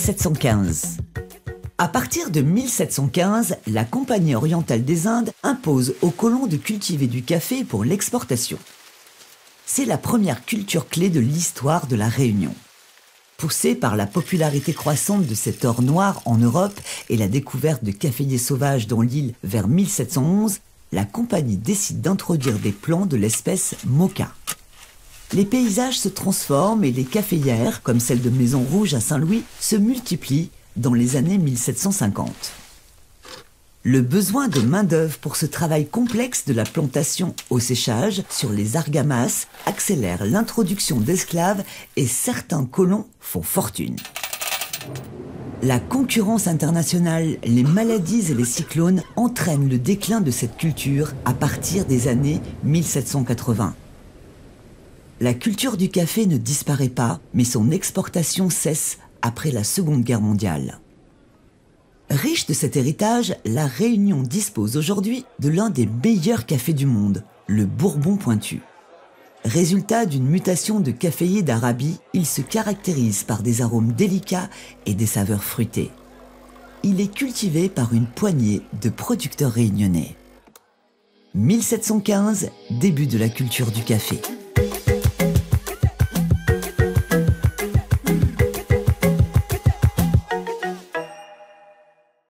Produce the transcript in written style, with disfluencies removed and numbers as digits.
1715. À partir de 1715, la Compagnie orientale des Indes impose aux colons de cultiver du café pour l'exportation. C'est la première culture clé de l'histoire de la Réunion. Poussée par la popularité croissante de cet or noir en Europe et la découverte de caféiers sauvages dans l'île vers 1711, la compagnie décide d'introduire des plants de l'espèce moka. Les paysages se transforment et les caféières, comme celle de Maison Rouge à Saint-Louis, se multiplient dans les années 1750. Le besoin de main-d'œuvre pour ce travail complexe de la plantation au séchage sur les argamasses accélère l'introduction d'esclaves et certains colons font fortune. La concurrence internationale, les maladies et les cyclones entraînent le déclin de cette culture à partir des années 1780. La culture du café ne disparaît pas, mais son exportation cesse après la Seconde Guerre mondiale. Riche de cet héritage, la Réunion dispose aujourd'hui de l'un des meilleurs cafés du monde, le Bourbon Pointu. Résultat d'une mutation de caféiers d'Arabie, il se caractérise par des arômes délicats et des saveurs fruitées. Il est cultivé par une poignée de producteurs réunionnais. 1715, début de la culture du café.